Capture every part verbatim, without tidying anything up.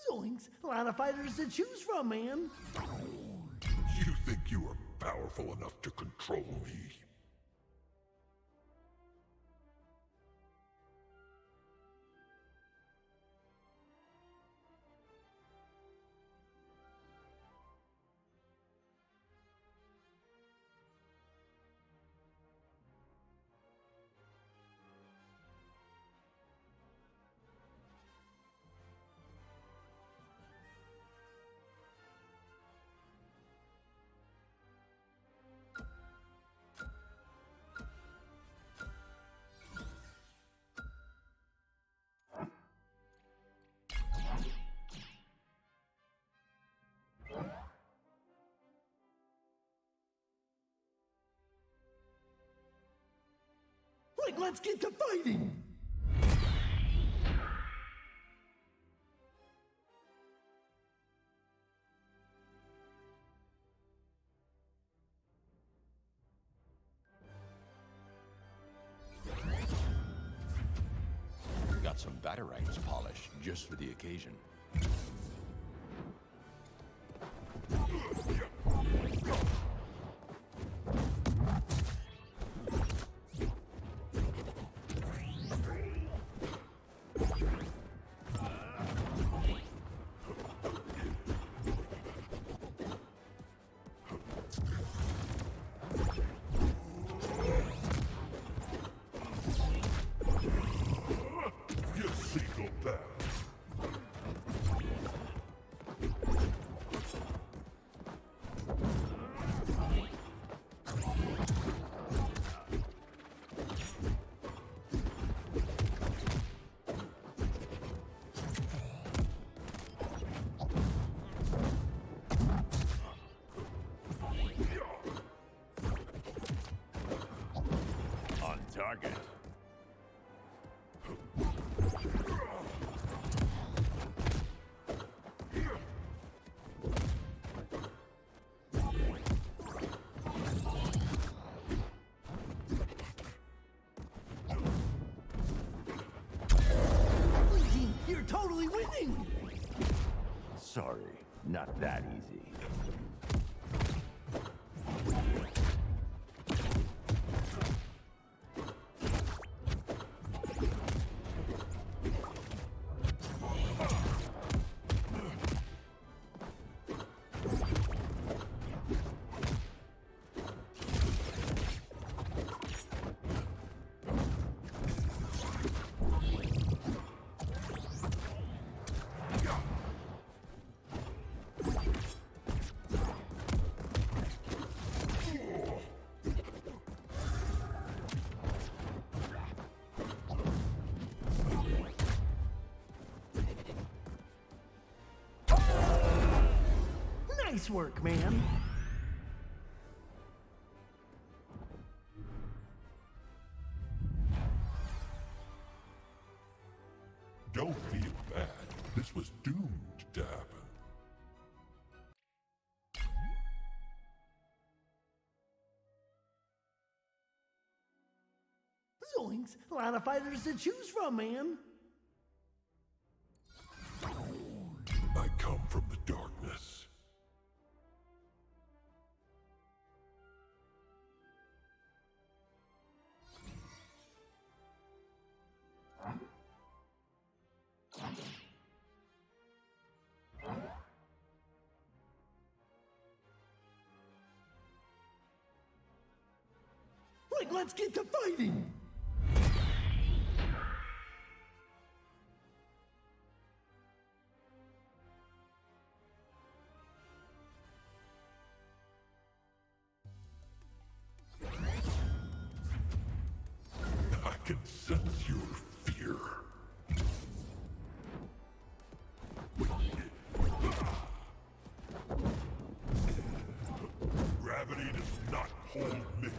Zoinks! A lot of fighters to choose from, man. You think you are powerful enough to control me? Like, let's get to fighting! Got some Batarites polished just for the occasion. Target. You're totally winning! Sorry, not that easy. Nice work, man. Don't feel bad. This was doomed to happen. Zoinks! A lot of fighters to choose from, man. I come from the darkness. Like, let's get to fighting! I can sense your fear. Gravity does not hold me.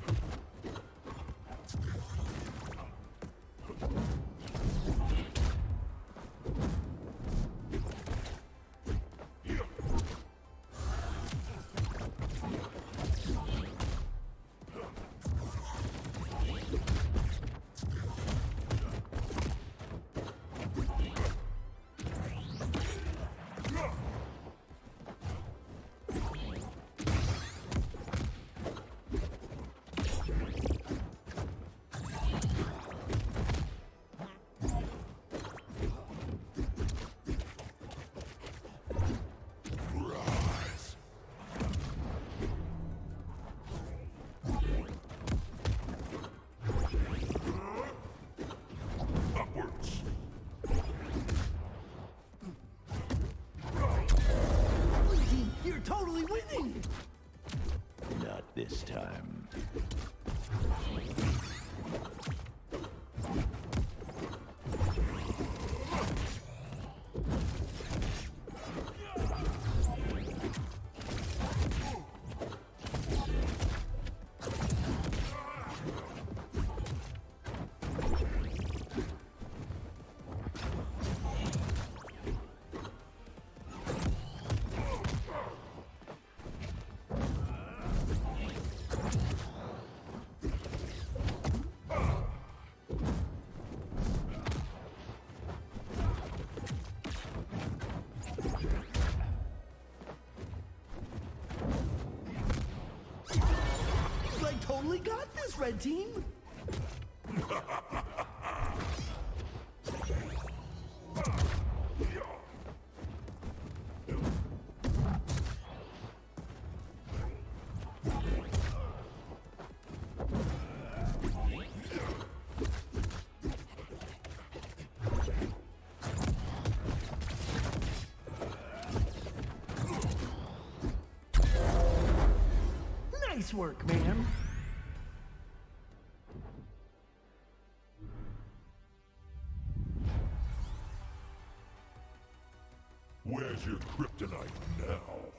works, Red Team. Nice work, man. Where's your kryptonite now?